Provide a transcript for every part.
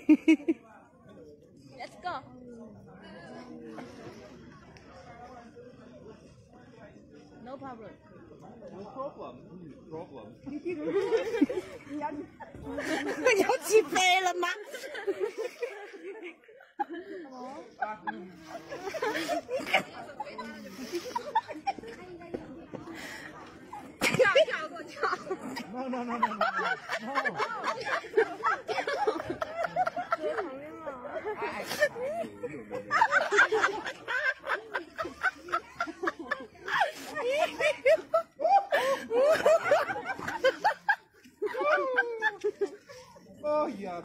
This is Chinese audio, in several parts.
Let's go. No problem. No problem. Problem. 你要起飞了吗？跳过跳。No no no no no no. 哎呀！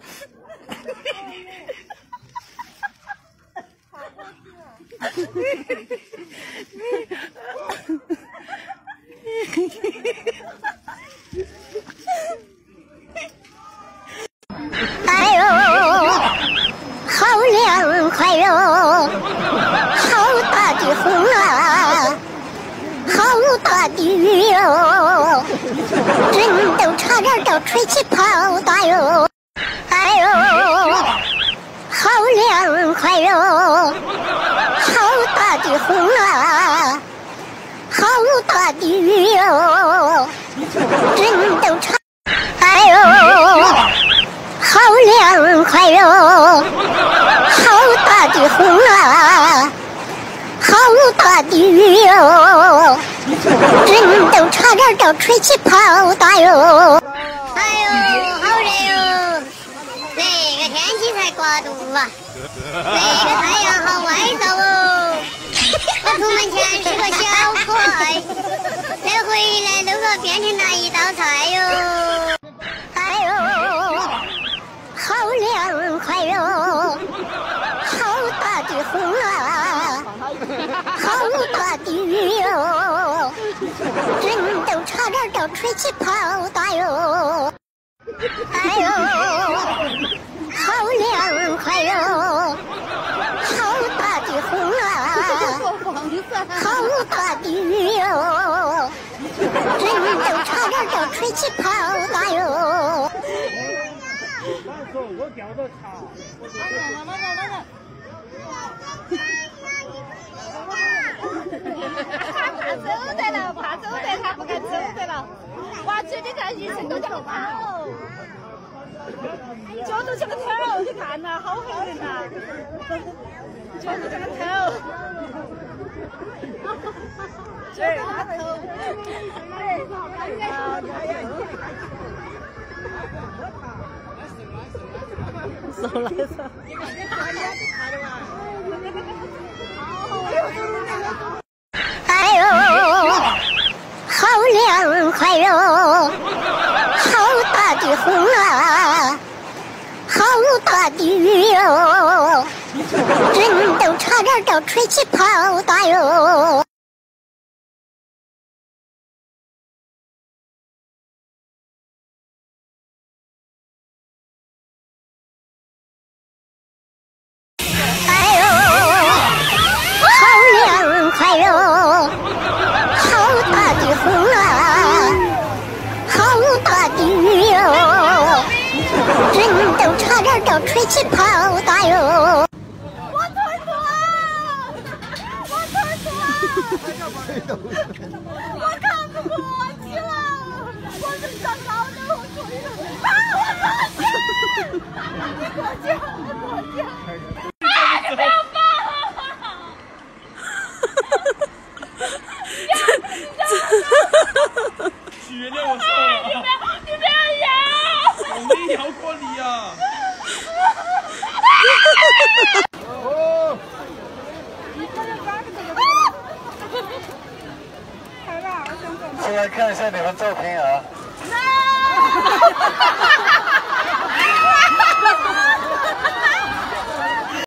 哎呦，好凉快哟，好大的风啊，好大的雨哟，人都差点都吹起泡大哟。哎呦，好凉快哟，好大的风啊，好大的雨哟，人都差。哎呦，好凉快哟，好大的风啊，好大的雨哟，人都差点都吹起泡大哟。哎呦，好热哟！这个天气才刮度啊，这个太阳好外照哦。我出门前是个小可爱，这回来都要变成那一道菜哟。哎呦，好凉快哟，好大的风啊，好大的雨哟，人都差点都吹起泡大哟。哎呦，好凉快哟，好大的风啊，好大的雨哟，人都差点都吹起泡大哟。 我掉到茶。 他怕走得了，怕走得，他不敢走得了。哇，这边看一身都叫跑，脚都像个头，你看呐，好吓人呐！脚都像个头，这他头， 手来手。 哎呦，好凉快哟，好大的风啊，好大的雨哟，人都差点都吹起泡大哟。哎呦，好凉快哟，好大的风啊，好大的雨哟，人都差点都吹起泡大哟。 我腿粗啊！我腿粗啊！我扛不过去了，我是长高的，我腿粗啊！我过去，你过去，我过去。不要放！ 许原谅我错了。 你不要摇！ 我没摇过你啊！哦。 出来看一下你们照片啊！